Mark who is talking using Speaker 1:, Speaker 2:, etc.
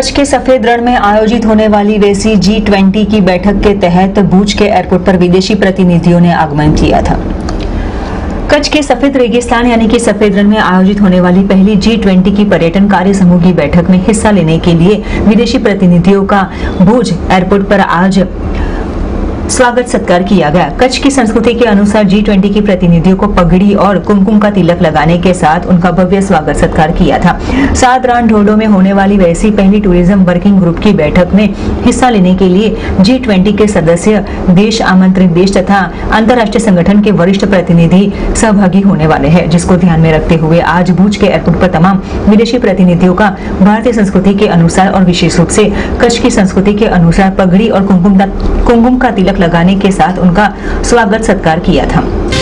Speaker 1: कच्छ के सफेद रण में आयोजित होने वाली वेसी G20 की बैठक के तहत भुज के एयरपोर्ट पर विदेशी प्रतिनिधियों ने आगमन किया था। कच्छ के सफेद रेगिस्तान यानी कि सफेद रण में आयोजित होने वाली पहली G20 की पर्यटन कार्य समूह की बैठक में हिस्सा लेने के लिए विदेशी प्रतिनिधियों का भुज एयरपोर्ट पर आज स्वागत सत्कार किया गया। कच्छ की संस्कृति के अनुसार G20 के प्रतिनिधियों को पगड़ी और कुमकुम का तिलक लगाने के साथ उनका भव्य स्वागत सत्कार किया था। सात रान ढोडो में होने वाली वैसी पहली टूरिज्म वर्किंग ग्रुप की बैठक में हिस्सा लेने के लिए G20 के सदस्य देश, आमंत्रित देश तथा अंतर्राष्ट्रीय संगठन के वरिष्ठ प्रतिनिधि सहभागी होने वाले हैं, जिसको ध्यान में रखते हुए आज भुज के एयरपोर्ट पर तमाम विदेशी प्रतिनिधियों का भारतीय संस्कृति के अनुसार और विशेष रूप से कच्छ की संस्कृति के अनुसार पगड़ी और कुमकुम का तिलक लगाने के साथ उनका स्वागत सत्कार किया था।